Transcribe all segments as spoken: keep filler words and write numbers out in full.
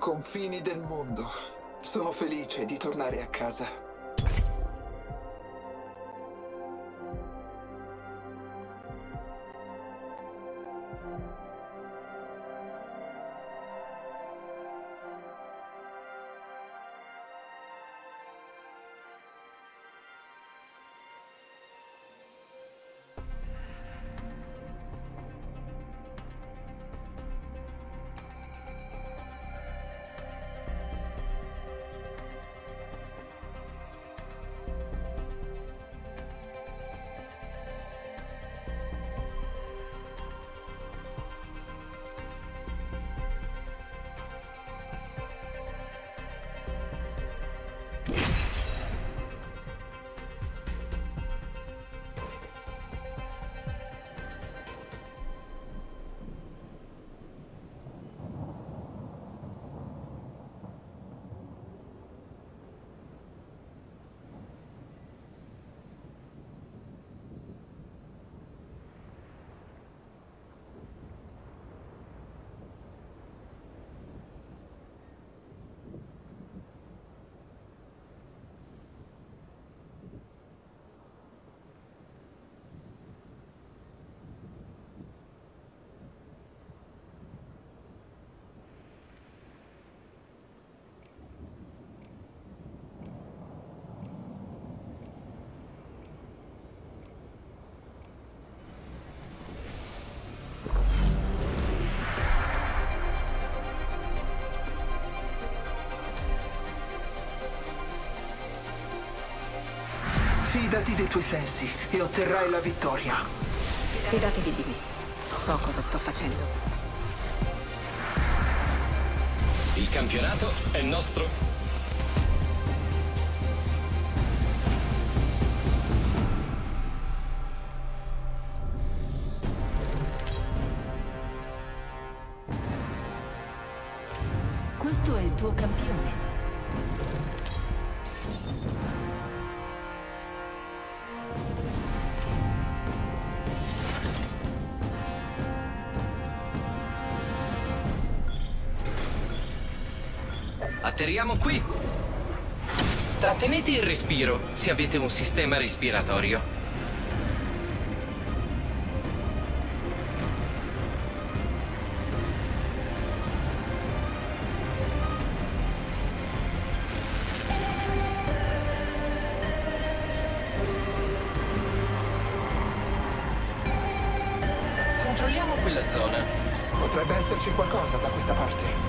confini del mondo. Sono felice di tornare a casa. Fidati dei tuoi sensi e otterrai la vittoria. Fidatevi di me. So cosa sto facendo. Il campionato è nostro. Questo è il tuo campione. Atterriamo qui. Trattenete il respiro se avete un sistema respiratorio. Controlliamo quella zona. Potrebbe esserci qualcosa da questa parte.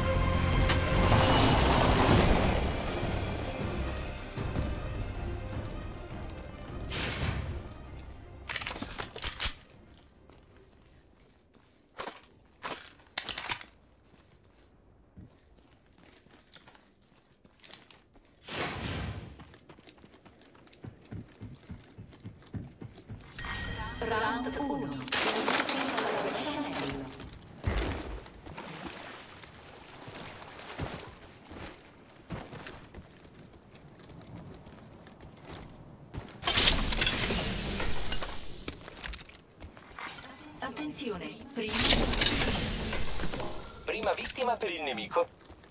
Round uno. Attenzione, prima... Prima vittima per il nemico.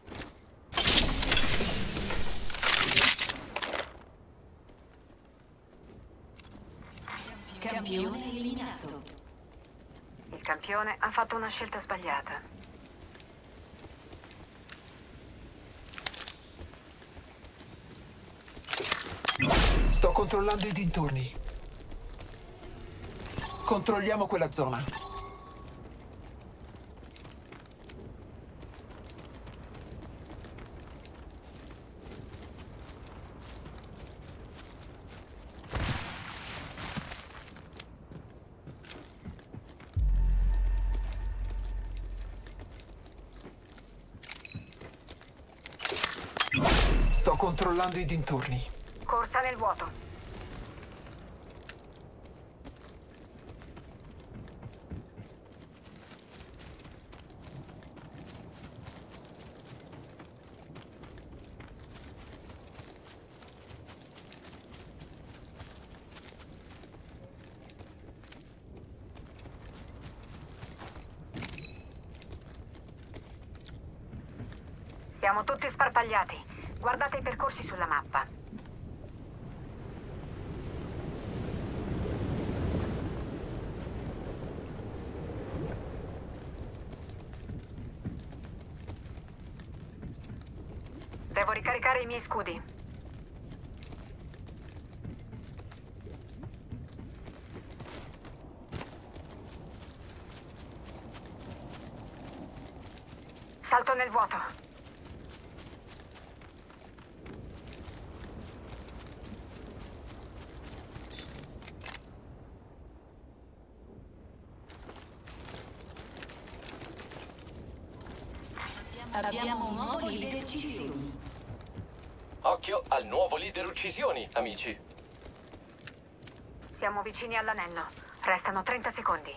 Campione eliminato. Il campione ha fatto una scelta sbagliata. Sto controllando i dintorni. Controlliamo quella zona. Sto controllando i dintorni. Corsa nel vuoto. Siamo tutti sparpagliati. Guardate i percorsi sulla mappa. Devo ricaricare i miei scudi. Salto nel vuoto. Abbiamo un nuovo leader uccisioni. Occhio al nuovo leader uccisioni, amici. Siamo vicini all'anello. Restano trenta secondi.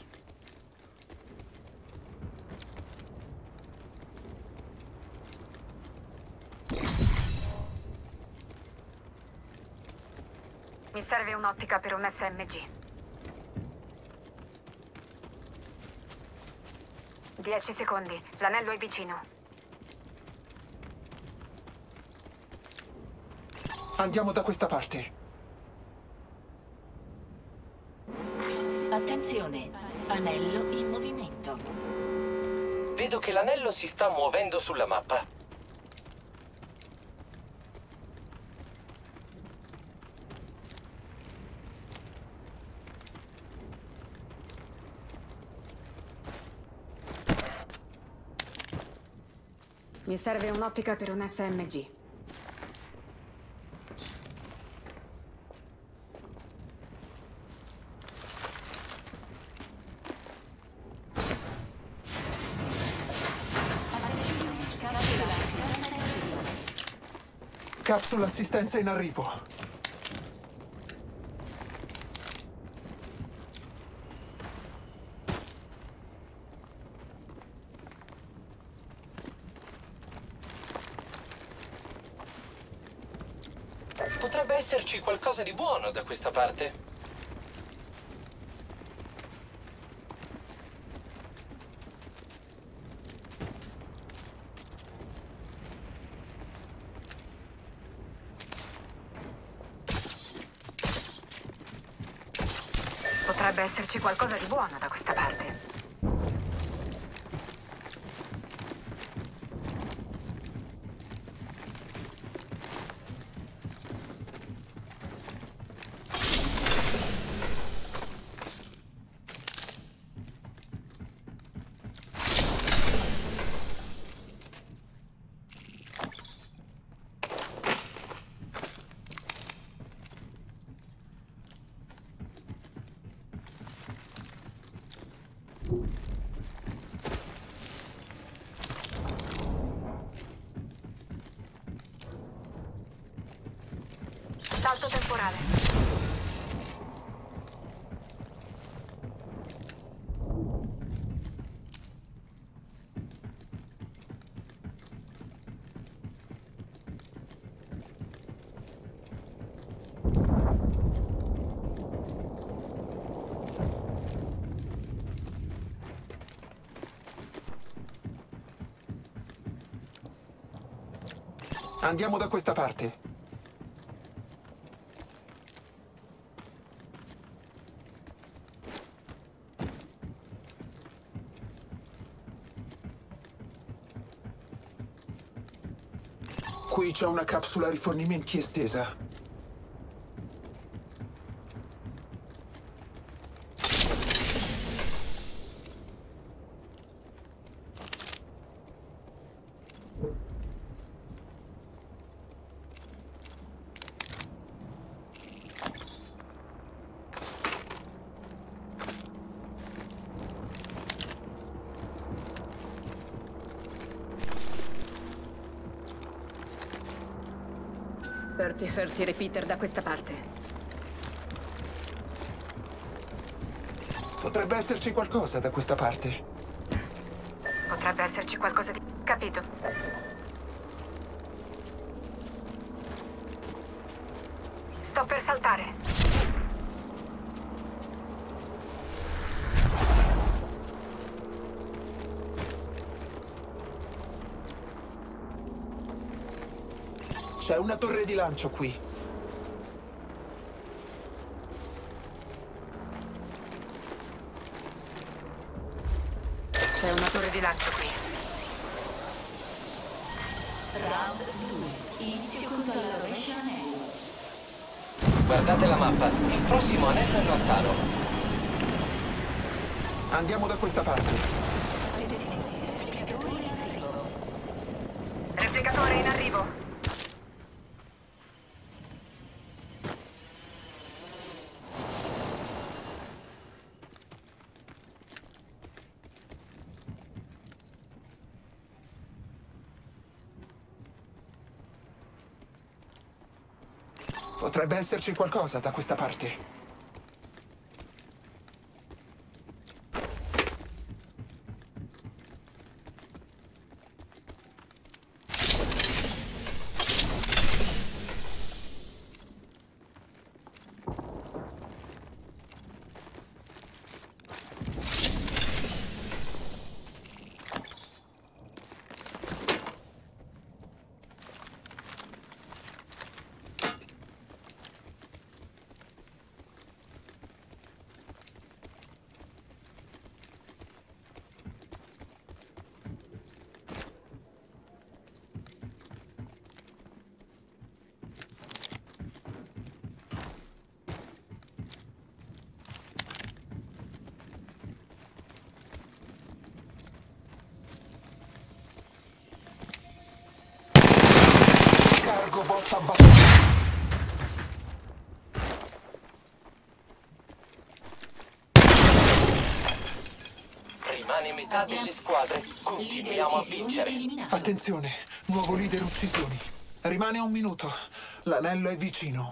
Mi serve un'ottica per un S M G. Dieci secondi. L'anello è vicino. Andiamo da questa parte. Attenzione, anello in movimento. Vedo che l'anello si sta muovendo sulla mappa. Mi serve un'ottica per un S M G. Capsula assistenza in arrivo. Potrebbe esserci qualcosa di buono da questa parte. Potrebbe esserci qualcosa di buono da questa parte. Salto temporale. Andiamo da questa parte. Qui c'è una capsula rifornimenti estesa. thirty thirty repeater da questa parte. Potrebbe esserci qualcosa da questa parte. Potrebbe esserci qualcosa di... Capito. Sto per saltare. C'è una torre di lancio qui. C'è una torre di lancio qui. Round due. Inizio controllo rovescio anello. Guardate la mappa. Il prossimo anello è lontano. Andiamo da questa parte. Replicatore in arrivo. Replicatore in arrivo. Potrebbe esserci qualcosa da questa parte. Cargo botta abbattuta. Rimane metà delle squadre. Continuiamo a vincere. Attenzione, nuovo leader uccisioni. Rimane un minuto. L'anello è vicino.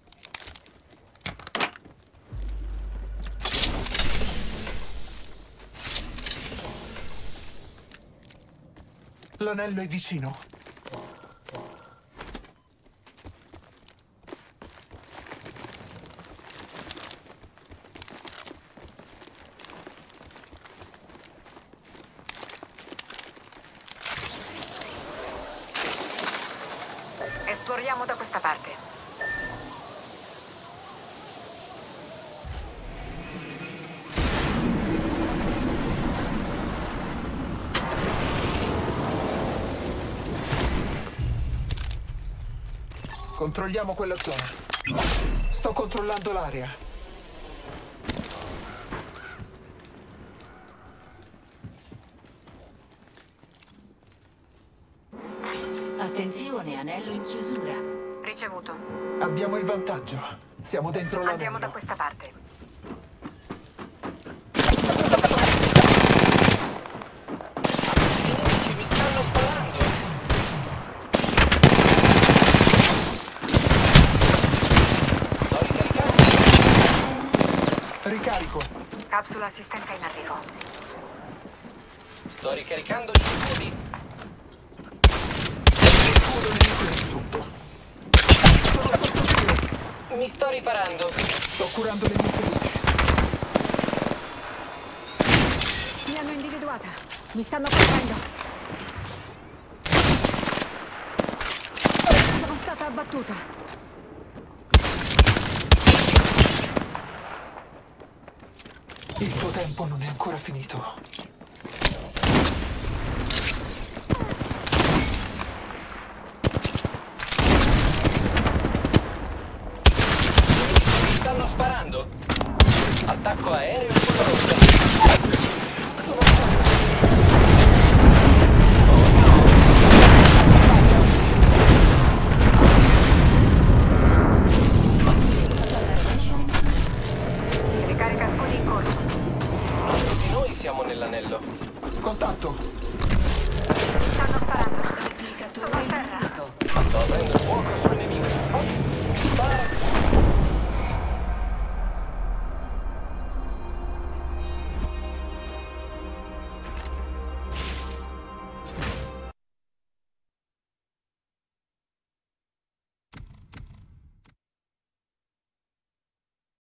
L'anello è vicino. Esploriamo da questa parte. Controlliamo quella zona. Sto controllando l'area. Attenzione, anello in chiusura. Ricevuto. Abbiamo il vantaggio. Siamo dentro Andiamo da l'anello. questa parte. I nemici mi stanno sparando. Sto ricaricando. Ricarico. Capsula assistenza in arrivo. Sto ricaricando gli scudi. Scudo nemico distrutto. Sono sotto tiro. Mi sto riparando. Sto curando le mie ferite. Mi hanno individuata. Mi stanno colpendo. Sono stata abbattuta. Il tuo tempo non è ancora finito. Mi stanno sparando. Attacco aereo pronto. Sono stato. Ricarica scudi in corso. Non tutti noi siamo nell'anello. Contatto.